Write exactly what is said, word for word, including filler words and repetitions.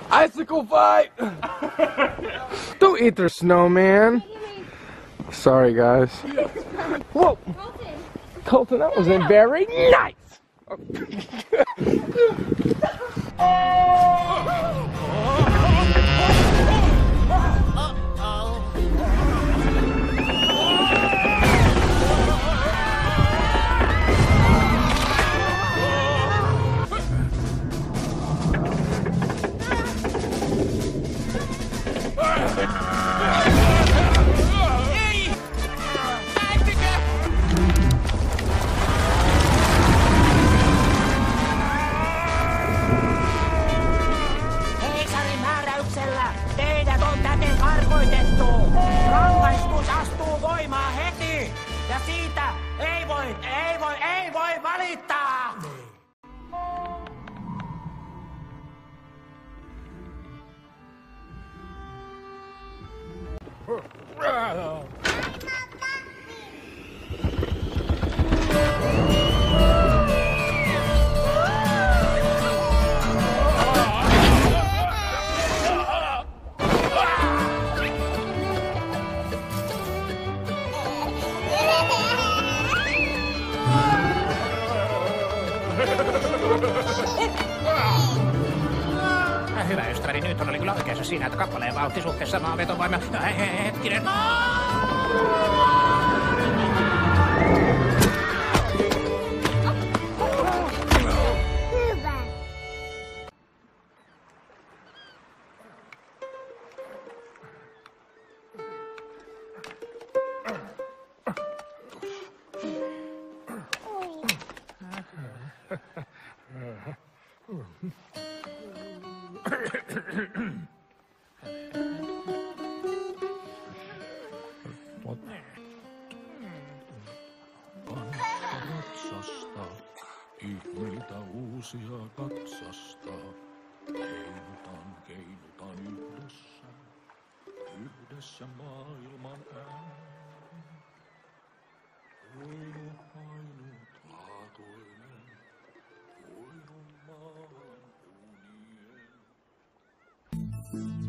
Icicle fight! Don't eat their snowman. Sorry, guys. Whoa! Colton, that wasn't very nice! Keisarin määräyksellä teidät on täten karkoitettu. Rangaistus astuu voimaan heti. Ja siitä ei voi, ei voi, ei voi valittaa. Hyvä ystäväni, nyt oli kyllä oikeassa siinä, että kappaleen vauhti suhteessa maanvetovoima. Hetkinen. Ratsasta, ihmeitä uusia katsasta. Keinutan, keinutan yhdessä, yhdessä maailman ääni. Ainut, ainutlaatuinen, ainut maan unien.